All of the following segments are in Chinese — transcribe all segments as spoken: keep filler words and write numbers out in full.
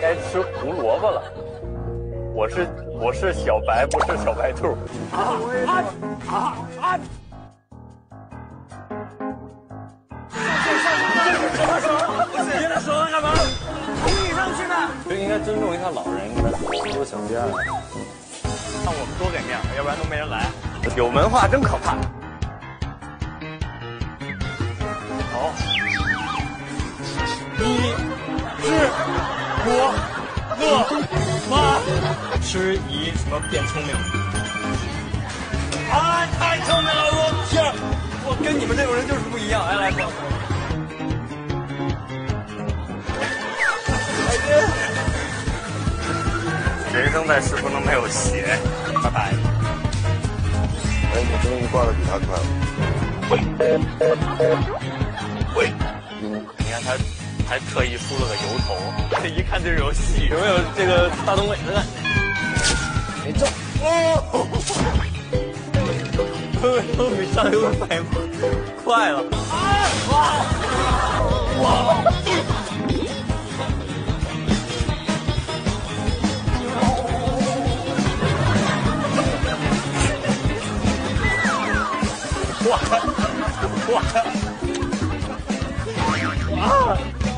该吃胡萝卜了。我是我是小白，不是小白兔。啊啊啊啊！上上上！不是，别他手上干嘛？你上去呢？就应该尊重一下老人，应该多小便了。让我们多给面子，要不然都没人来。有文化真可怕。好，一是我乐妈吃一什么变聪明？啊，太聪明了！我天，我跟你们这种人就是不一样。来来，过来。人生在世不能没有鞋，拜拜。 哎，你终于挂的比他快了。 喂，喂，嗯，你看他还特意梳了个油头，这一看就是有戏。有没有这个大东北的？没中。哦，都比上游的反应快了。啊！哇！哇！哇哇啊！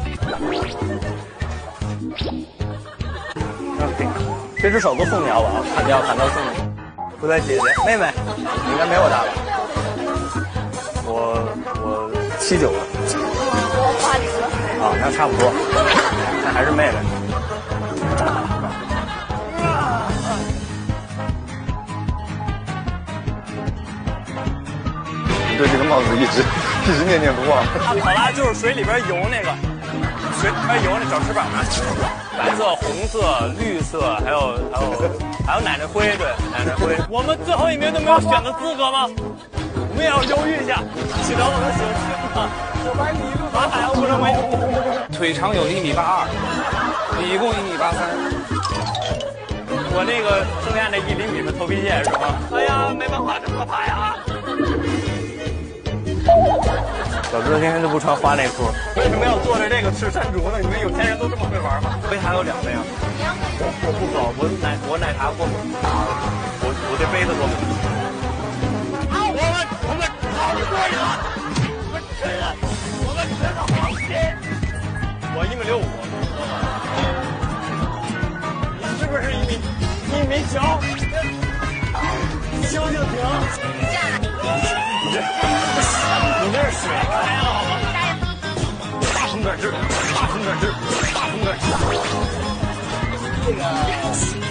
这只手都送你好不好？砍掉，砍掉送你。不对，姐姐，妹妹，你应该没我大吧？我我七九了。 我八十。 啊，那差不多，那还是妹妹。 对这个帽子一直一直念念不忘。 它跑拉就是水里边游那个，水里边游那找翅膀的，白色、红色、绿色，还有还有还有奶奶灰，对，奶奶灰。我们最后一名都没有选的资格吗？我们也要犹豫一下，请到我们小心吧。我把你一路把海洋不成为。 腿长有一米八二，一共一米八三。 我那个剩下那一厘米的头皮屑是吧？哎呀，没办法，这么可怕呀！小哥天天就不穿花内裤，为什么要坐着这个吃山竹呢？你们有钱人都这么会玩吗？杯还有两杯啊？我不喝，我奶我奶茶过敏，我我对杯子过敏。好，我们我们好多人，我们吃了，我们吃了黄金。我一米六五，你是不是一米一米九？休休停。你这你这是水开了好吗？大风点劲，大风点劲，大风点劲。这个。